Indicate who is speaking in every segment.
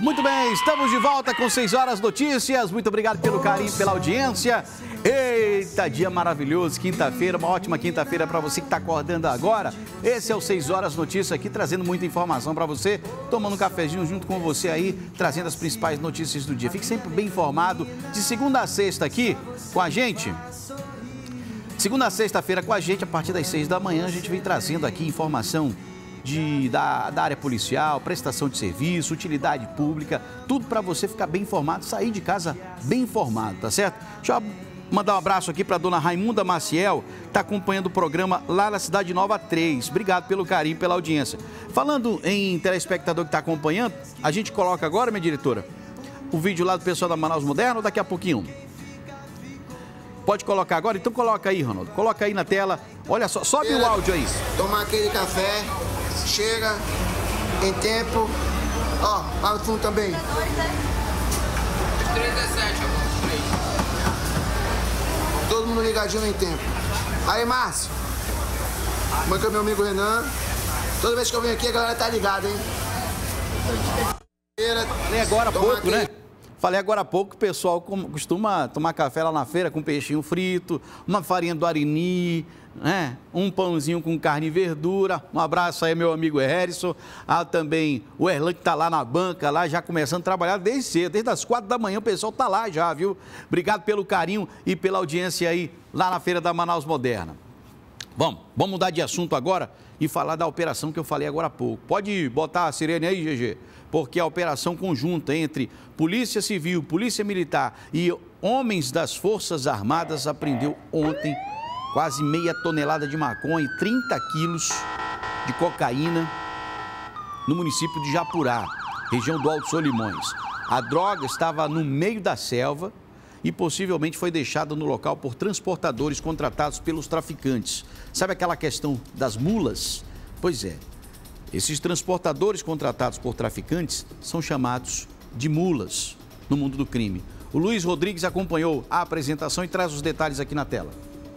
Speaker 1: Muito bem, estamos de volta com 6 horas notícias. Muito obrigado pelo carinho, pela audiência. Eita, dia maravilhoso, quinta-feira, uma ótima quinta-feira para você que está acordando agora. Esse é o 6 horas notícias aqui, trazendo muita informação para você, tomando um cafezinho junto com você aí, trazendo as principais notícias do dia. Fique sempre bem informado, de segunda a sexta aqui com a gente. Segunda a sexta-feira com a gente, a partir das 6 da manhã, a gente vem trazendo aqui informação da área policial, prestação de serviço, utilidade pública, tudo para você ficar bem informado, sair de casa bem informado, tá certo? Deixa eu mandar um abraço aqui para a dona Raimunda Maciel, que está acompanhando o programa lá na Cidade Nova 3. Obrigado pelo carinho, pela audiência. Falando em telespectador que está acompanhando, a gente coloca agora, minha diretora, o vídeo lá do pessoal da Manaus Moderna ou daqui a pouquinho? Pode colocar agora? Então coloca aí, Ronaldo. Coloca aí na tela. Olha só, sobe o áudio aí.
Speaker 2: Tomar aquele café, chega em tempo. Ó, lá no fundo também.
Speaker 3: 37, amor.
Speaker 2: Todo mundo ligadinho em tempo. Aí, Márcio. Manda meu amigo Renan. Toda vez que eu venho aqui, a galera tá ligada, hein?
Speaker 1: Falei agora há pouco, né? Falei agora há pouco que o pessoal costuma tomar café lá na feira com peixinho frito, uma farinha do Arini, né? Um pãozinho com carne e verdura. Um abraço aí, meu amigo Harrison. Também o Erlan, que está lá na banca, lá já começando a trabalhar desde cedo, desde as 4 da manhã o pessoal está lá já, viu? Obrigado pelo carinho e pela audiência aí lá na Feira da Manaus Moderna. Vamos mudar de assunto agora e falar da operação que eu falei agora há pouco. Pode botar a sirene aí, GG? Porque a operação conjunta entre Polícia Civil, Polícia Militar e homens das Forças Armadas apreendeu ontem quase meia tonelada de maconha e 30 quilos de cocaína no município de Japurá, região do Alto Solimões. A droga estava no meio da selva e possivelmente foi deixada no local por transportadores contratados pelos traficantes. Sabe aquela questão das mulas? Pois é. Esses transportadores contratados por traficantes são chamados de mulas no mundo do crime. O Luiz Rodrigues acompanhou a apresentação e traz os detalhes aqui na tela.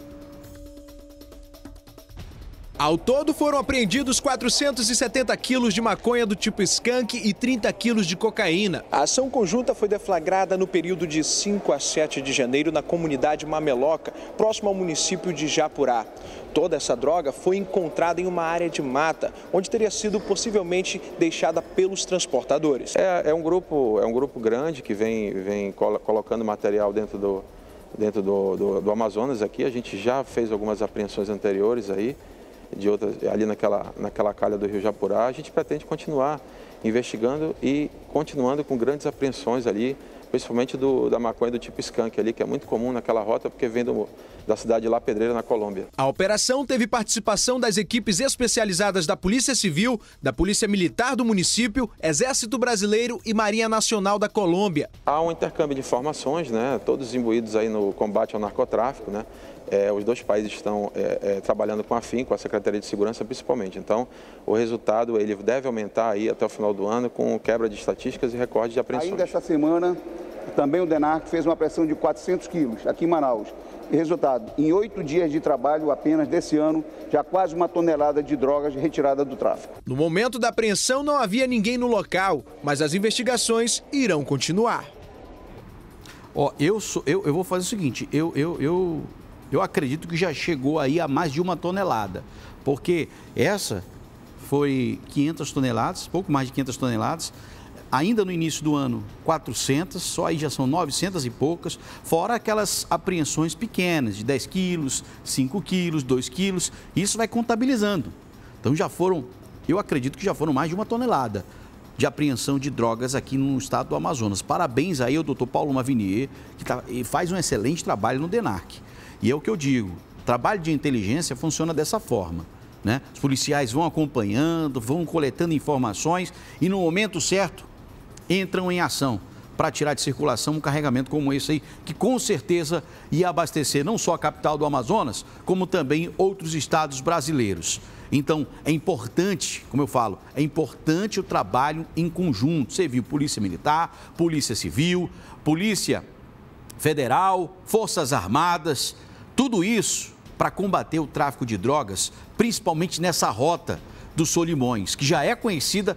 Speaker 4: Ao todo foram apreendidos 470 quilos de maconha do tipo skunk e 30 quilos de cocaína. A ação conjunta foi deflagrada no período de 5 a 7 de janeiro na comunidade Mameloca, próximo ao município de Japurá. Toda essa droga foi encontrada em uma área de mata, onde teria sido possivelmente deixada pelos transportadores.
Speaker 5: É um grupo grande que vem colocando material dentro do Amazonas aqui. A gente já fez algumas apreensões anteriores aí, de outras, ali naquela calha do Rio Japurá. A gente pretende continuar investigando e continuando com grandes apreensões ali, principalmente da maconha do tipo skunk ali, que é muito comum naquela rota, porque vem da cidade de La Pedreira, na Colômbia.
Speaker 4: A operação teve participação das equipes especializadas da Polícia Civil, da Polícia Militar do município, Exército Brasileiro e Marinha Nacional da Colômbia.
Speaker 5: Há um intercâmbio de informações, né, todos imbuídos aí no combate ao narcotráfico, né? Os dois países estão trabalhando com afinco, com a Secretaria de Segurança principalmente. Então, o resultado ele deve aumentar aí até o final do ano com quebra de estatísticas e recorde de apreensões.
Speaker 6: Ainda esta semana, também o DENARC fez uma apreensão de 400 quilos aqui em Manaus. E resultado, em 8 dias de trabalho apenas desse ano, já quase 1 tonelada de drogas retirada do tráfico.
Speaker 4: No momento da apreensão não havia ninguém no local, mas as investigações irão continuar.
Speaker 1: Ó, eu vou fazer o seguinte, eu acredito que já chegou aí a mais de 1 tonelada, porque essa foi 500 toneladas, pouco mais de 500 toneladas, ainda no início do ano 400, só aí já são 900 e poucas, fora aquelas apreensões pequenas, de 10 quilos, 5 quilos, 2 quilos, isso vai contabilizando. Então já foram, eu acredito que já foram mais de 1 tonelada de apreensão de drogas aqui no estado do Amazonas. Parabéns aí ao doutor Paulo Mavinier, que faz um excelente trabalho no DENARC. E é o que eu digo, o trabalho de inteligência funciona dessa forma, né? Os policiais vão acompanhando, vão coletando informações e no momento certo entram em ação para tirar de circulação um carregamento como esse aí, que com certeza ia abastecer não só a capital do Amazonas, como também outros estados brasileiros. Então, é importante, como eu falo, é importante o trabalho em conjunto. Você viu Polícia Militar, Polícia Civil, Polícia Federal, Forças Armadas, tudo isso para combater o tráfico de drogas, principalmente nessa rota dos Solimões, que já é conhecida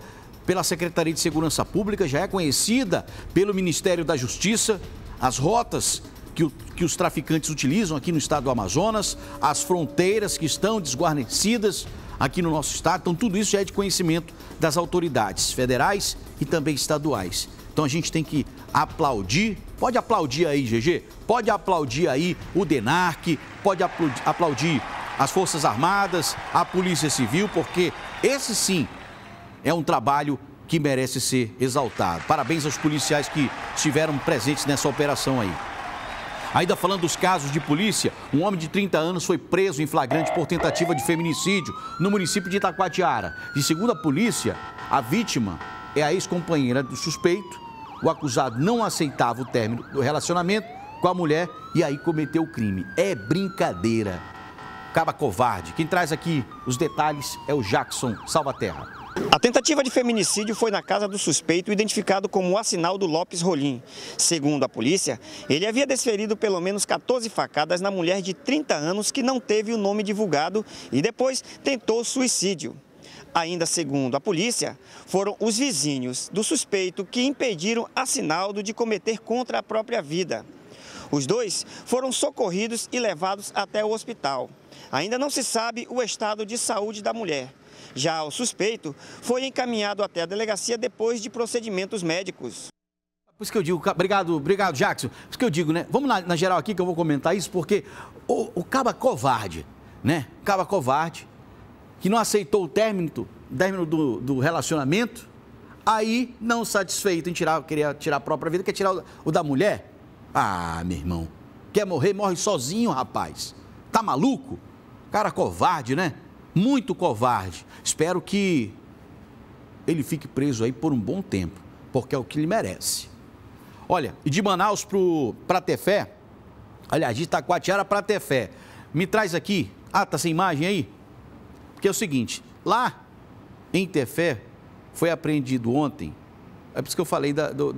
Speaker 1: pela Secretaria de Segurança Pública, já é conhecida pelo Ministério da Justiça, as rotas que os traficantes utilizam aqui no estado do Amazonas, as fronteiras que estão desguarnecidas aqui no nosso estado. Então, tudo isso já é de conhecimento das autoridades federais e também estaduais. Então, a gente tem que aplaudir. Pode aplaudir aí, GG? Pode aplaudir aí o DENARC, pode aplaudir as Forças Armadas, a Polícia Civil, porque esse sim é um trabalho que merece ser exaltado. Parabéns aos policiais que estiveram presentes nessa operação aí. Ainda falando dos casos de polícia, um homem de 30 anos foi preso em flagrante por tentativa de feminicídio no município de Itacoatiara. E segundo a polícia, a vítima é a ex-companheira do suspeito. O acusado não aceitava o término do relacionamento com a mulher e aí cometeu o crime. É brincadeira. Caba covarde. Quem traz aqui os detalhes é o Jackson Salvaterra.
Speaker 3: A tentativa de feminicídio foi na casa do suspeito, identificado como Acinaldo Lopes Rolim. Segundo a polícia, ele havia desferido pelo menos 14 facadas na mulher de 30 anos que não teve o nome divulgado e depois tentou suicídio. Ainda segundo a polícia, foram os vizinhos do suspeito que impediram Acinaldo de cometer contra a própria vida. Os dois foram socorridos e levados até o hospital. Ainda não se sabe o estado de saúde da mulher. Já o suspeito foi encaminhado até a delegacia depois de procedimentos médicos.
Speaker 1: Por isso que eu digo, obrigado Jackson, por isso que eu digo, né? Vamos na geral aqui que eu vou comentar isso, porque o caba covarde, né? Caba covarde, que não aceitou o término do relacionamento, aí não satisfeito em queria tirar a própria vida, quer tirar o da mulher. Ah, meu irmão, quer morrer, morre sozinho, rapaz. Tá maluco? Cara covarde, né? Muito covarde. Espero que ele fique preso aí por um bom tempo, porque é o que ele merece. Olha, e de Manaus para Tefé, aliás, de Itacoatiara para Tefé, me traz aqui, tá sem imagem aí? Porque é o seguinte, lá em Tefé foi apreendido ontem, é por isso que eu falei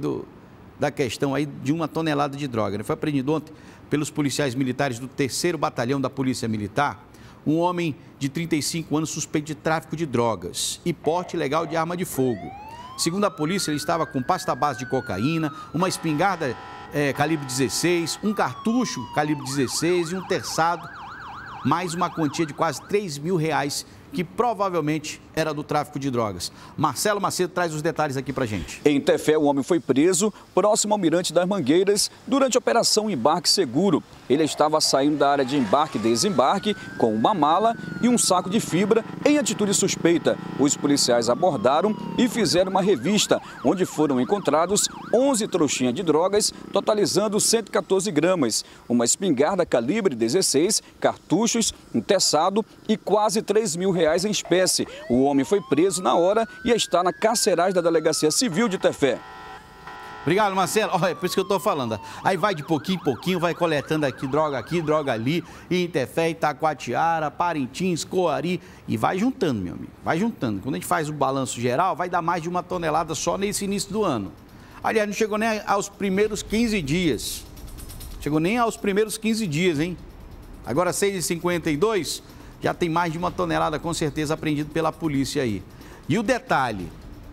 Speaker 1: da questão aí de 1 tonelada de droga, né? Foi apreendido ontem pelos policiais militares do 3º Batalhão da Polícia Militar, um homem de 35 anos suspeito de tráfico de drogas e porte ilegal de arma de fogo. Segundo a polícia, ele estava com pasta base de cocaína, uma espingarda calibre 16, um cartucho calibre 16 e um terçado, mais uma quantia de quase R$3.000, que provavelmente era do tráfico de drogas. Marcelo Macedo traz os detalhes aqui pra gente.
Speaker 7: Em Tefé, o homem foi preso próximo ao Mirante das Mangueiras durante a operação Embarque Seguro. Ele estava saindo da área de embarque e desembarque com uma mala e um saco de fibra em atitude suspeita. Os policiais abordaram e fizeram uma revista, onde foram encontrados 11 trouxinhas de drogas, totalizando 114 gramas, uma espingarda calibre 16, cartuchos, um terçado e quase R$3.000 em espécie. O homem foi preso na hora e está na carceragem da Delegacia Civil de Tefé.
Speaker 1: Obrigado, Marcelo. Olha, é por isso que eu estou falando. Aí vai de pouquinho em pouquinho, vai coletando aqui, droga ali, em Tefé, Itacoatiara, Parintins, Coari, e vai juntando, meu amigo, vai juntando. Quando a gente faz o balanço geral, vai dar mais de 1 tonelada só nesse início do ano. Aliás, não chegou nem aos primeiros 15 dias. Chegou nem aos primeiros 15 dias, hein? Agora, 6h52, já tem mais de 1 tonelada, com certeza, apreendido pela polícia aí. E o detalhe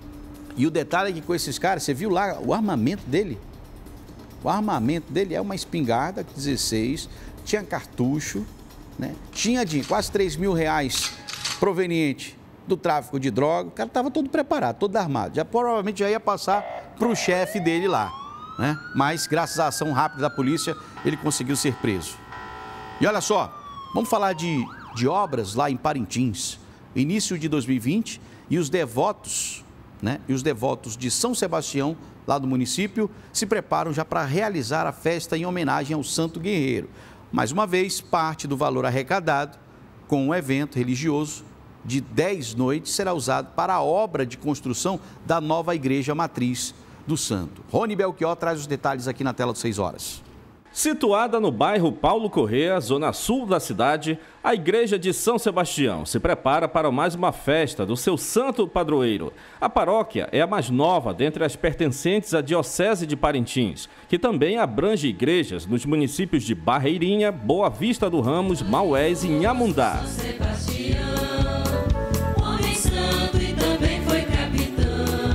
Speaker 1: é que com esses caras, você viu lá o armamento dele? O armamento dele é uma espingarda 16, tinha cartucho, né? Tinha quase R$3.000 proveniente do tráfico de droga. O cara estava todo preparado, todo armado. Provavelmente já ia passar para o chefe dele lá, né? Mas, graças à ação rápida da polícia, ele conseguiu ser preso. E olha só, vamos falar de obras lá em Parintins. Início de 2020 e os devotos, né? E os devotos de São Sebastião, lá do município, se preparam já para realizar a festa em homenagem ao Santo Guerreiro. Mais uma vez, parte do valor arrecadado com um evento religioso de 10 noites será usado para a obra de construção da nova igreja matriz do santo. Rony Belchior traz os detalhes aqui na tela do 6 horas.
Speaker 8: Situada no bairro Paulo Corrêa, zona sul da cidade, a igreja de São Sebastião se prepara para mais uma festa do seu santo padroeiro. A paróquia é a mais nova dentre as pertencentes à Diocese de Parintins, que também abrange igrejas nos municípios de Barreirinha, Boa Vista do Ramos, Maués e Inhamundá.
Speaker 9: São Sebastião, homem santo e também foi capitão.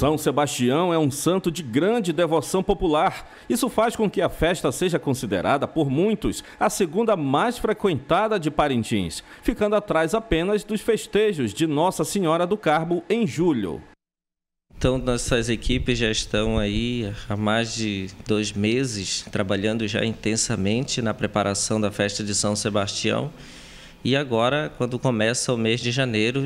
Speaker 8: São Sebastião é um santo de grande devoção popular. Isso faz com que a festa seja considerada por muitos a segunda mais frequentada de Parintins, ficando atrás apenas dos festejos de Nossa Senhora do Carmo em julho.
Speaker 9: Então, nossas equipes já estão aí há mais de 2 meses trabalhando já intensamente na preparação da festa de São Sebastião. E agora, quando começa o mês de janeiro,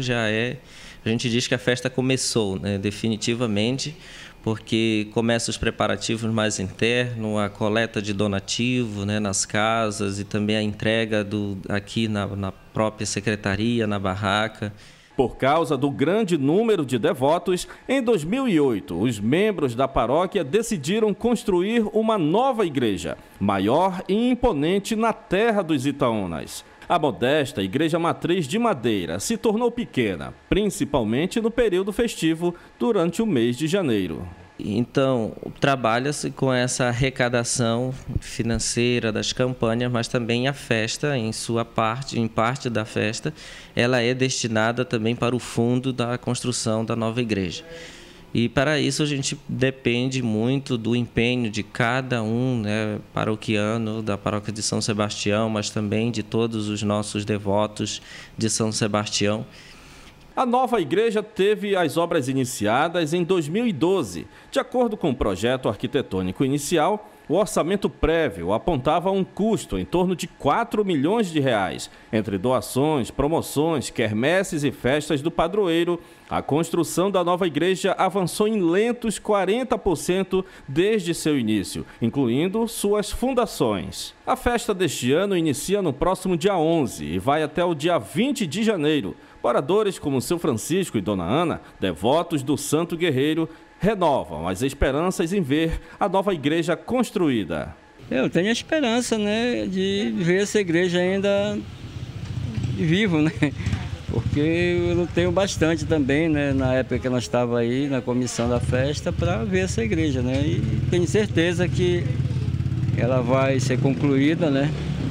Speaker 9: a gente diz que a festa começou, né, definitivamente, porque começam os preparativos mais internos, a coleta de donativo, né, nas casas e também a entrega aqui na própria secretaria, na barraca.
Speaker 8: Por causa do grande número de devotos, em 2008, os membros da paróquia decidiram construir uma nova igreja, maior e imponente na terra dos Itaúnas. A modesta igreja matriz de madeira se tornou pequena, principalmente no período festivo, durante o mês de janeiro.
Speaker 9: Então, trabalha-se com essa arrecadação financeira das campanhas, mas também a festa, em parte da festa, ela é destinada também para o fundo da construção da nova igreja. E para isso a gente depende muito do empenho de cada um, né, paroquiano da paróquia de São Sebastião, mas também de todos os nossos devotos de São Sebastião.
Speaker 8: A nova igreja teve as obras iniciadas em 2012. De acordo com o projeto arquitetônico inicial, o orçamento prévio apontava um custo em torno de 4 milhões de reais. Entre doações, promoções, quermesses e festas do padroeiro, a construção da nova igreja avançou em lentos 40% desde seu início, incluindo suas fundações. A festa deste ano inicia no próximo dia 11 e vai até o dia 20 de janeiro. Moradores como seu Francisco e Dona Ana, devotos do Santo Guerreiro, renovam as esperanças em ver a nova igreja construída.
Speaker 10: Eu tenho a esperança, né, de ver essa igreja ainda vivo, né? Porque eu lutei bastante também, né, na época que nós estávamos aí na comissão da festa, para ver essa igreja, né? E tenho certeza que ela vai ser concluída, né?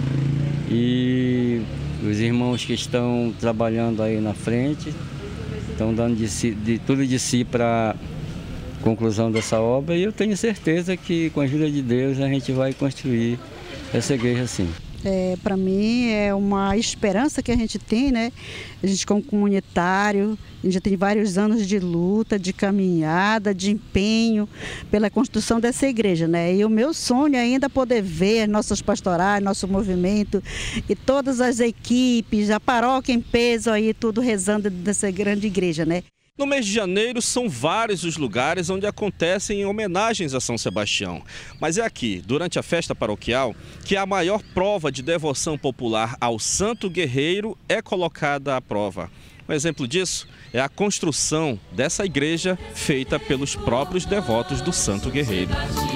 Speaker 10: E os irmãos que estão trabalhando aí na frente estão dando tudo de si para conclusão dessa obra, e eu tenho certeza que com a ajuda de Deus a gente vai construir essa igreja assim.
Speaker 11: Para mim é uma esperança que a gente tem, né? A gente como comunitário, a gente já tem vários anos de luta, de caminhada, de empenho pela construção dessa igreja, né? E o meu sonho ainda é poder ver nossas pastorais, nosso movimento e todas as equipes, a paróquia em peso aí, tudo rezando dessa grande igreja, né?
Speaker 8: No mês de janeiro, são vários os lugares onde acontecem homenagens a São Sebastião. Mas é aqui, durante a festa paroquial, que a maior prova de devoção popular ao Santo Guerreiro é colocada à prova. Um exemplo disso é a construção dessa igreja feita pelos próprios devotos do Santo Guerreiro.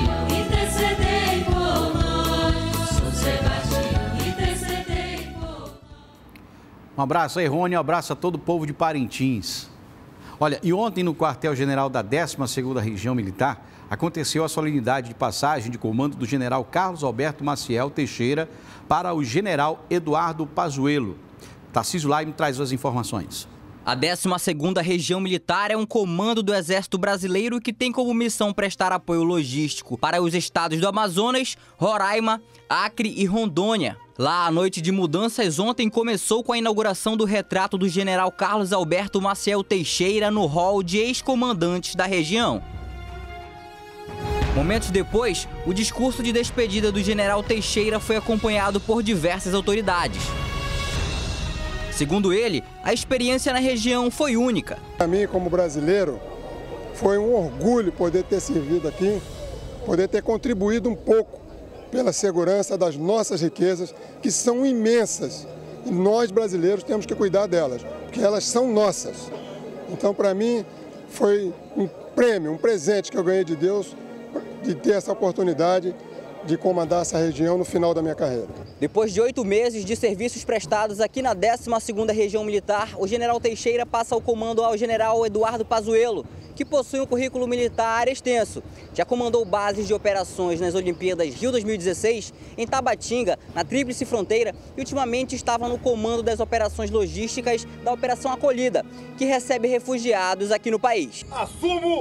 Speaker 1: Um abraço aí, Rony, um abraço a todo o povo de Parintins. Olha, e ontem no quartel-general da 12ª Região Militar, aconteceu a solenidade de passagem de comando do general Carlos Alberto Maciel Teixeira para o general Eduardo Pazuello. Tarcísio Laime traz as informações.
Speaker 12: A 12ª Região Militar é um comando do Exército Brasileiro que tem como missão prestar apoio logístico para os estados do Amazonas, Roraima, Acre e Rondônia. Lá, a noite de mudanças ontem começou com a inauguração do retrato do general Carlos Alberto Maciel Teixeira no hall de ex-comandantes da região. Momentos depois, o discurso de despedida do general Teixeira foi acompanhado por diversas autoridades. Segundo ele, a experiência na região foi única.
Speaker 13: Para mim, como brasileiro, foi um orgulho poder ter servido aqui, poder ter contribuído um pouco pela segurança das nossas riquezas, que são imensas. E nós, brasileiros, temos que cuidar delas, porque elas são nossas. Então, para mim, foi um prêmio, um presente que eu ganhei de Deus, de ter essa oportunidade de comandar essa região no final da minha carreira.
Speaker 12: Depois de 8 meses de serviços prestados aqui na 12ª Região Militar, o general Teixeira passa o comando ao general Eduardo Pazuello, que possui um currículo militar extenso. Já comandou bases de operações nas Olimpíadas Rio 2016, em Tabatinga, na Tríplice Fronteira, e ultimamente estava no comando das operações logísticas da Operação Acolhida, que recebe refugiados aqui no país.
Speaker 14: Assumo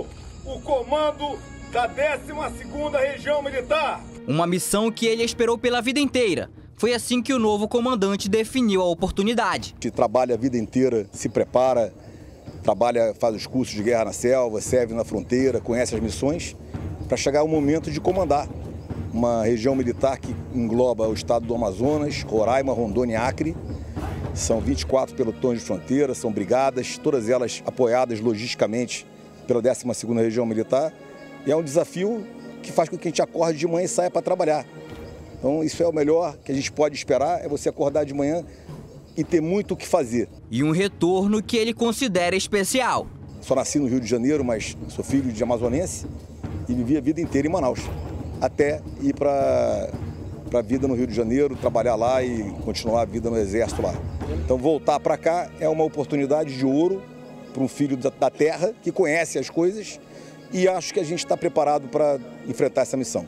Speaker 14: o comando da 12ª Região Militar.
Speaker 12: Uma missão que ele esperou pela vida inteira. Foi assim que o novo comandante definiu a oportunidade.
Speaker 15: A gente trabalha a vida inteira, se prepara, trabalha, faz os cursos de guerra na selva, serve na fronteira, conhece as missões, para chegar o momento de comandar uma região militar que engloba o estado do Amazonas, Roraima, Rondônia e Acre. São 24 pelotões de fronteira, são brigadas, todas elas apoiadas logisticamente pela 12ª Região Militar. E é um desafio que faz com que a gente acorde de manhã e saia para trabalhar. Então isso é o melhor que a gente pode esperar, é você acordar de manhã e ter muito o que fazer.
Speaker 12: E um retorno que ele considera especial.
Speaker 15: Só nasci no Rio de Janeiro, mas sou filho de amazonense e vivi a vida inteira em Manaus, até ir para a vida no Rio de Janeiro, trabalhar lá e continuar a vida no Exército lá. Então voltar para cá é uma oportunidade de ouro para um filho da terra que conhece as coisas e acho que a gente está preparado para enfrentar essa missão.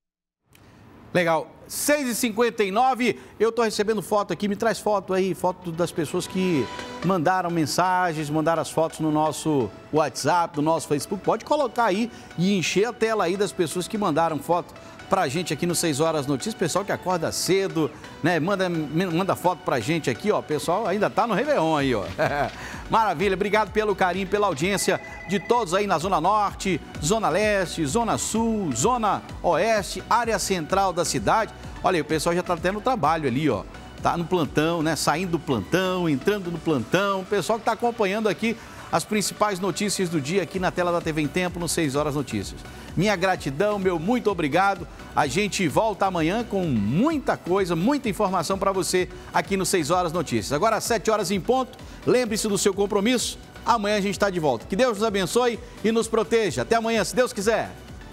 Speaker 1: Legal. 6h59, eu estou recebendo foto aqui, me traz foto aí, foto das pessoas que mandaram mensagens, mandaram as fotos no nosso WhatsApp, no nosso Facebook. Pode colocar aí e encher a tela aí das pessoas que mandaram foto pra gente aqui no 6 Horas Notícias. Pessoal que acorda cedo, né? Manda foto pra gente aqui, ó. Pessoal ainda tá no Réveillon aí, ó. Maravilha, obrigado pelo carinho, pela audiência de todos aí na Zona Norte, Zona Leste, Zona Sul, Zona Oeste, área central da cidade. Olha aí, o pessoal já tá tendo trabalho ali, ó. Tá no plantão, né? Saindo do plantão, entrando no plantão. O pessoal que tá acompanhando aqui as principais notícias do dia aqui na tela da TV em Tempo, no 6 Horas Notícias. Minha gratidão, meu muito obrigado. A gente volta amanhã com muita coisa, muita informação para você aqui no 6 Horas Notícias. Agora às 7 horas em ponto, lembre-se do seu compromisso. Amanhã a gente está de volta. Que Deus nos abençoe e nos proteja. Até amanhã, se Deus quiser.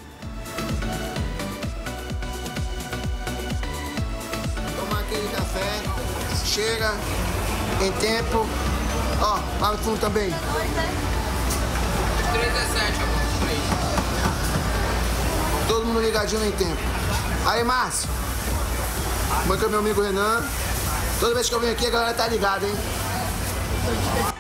Speaker 2: Tomar aquele café, chega em tempo. Ó, lá no fundo também.
Speaker 16: 37, amor.
Speaker 2: Todo mundo ligadinho em tempo. Aí, Márcio. Mãe com meu amigo Renan. Toda vez que eu venho aqui, a galera tá ligada, hein?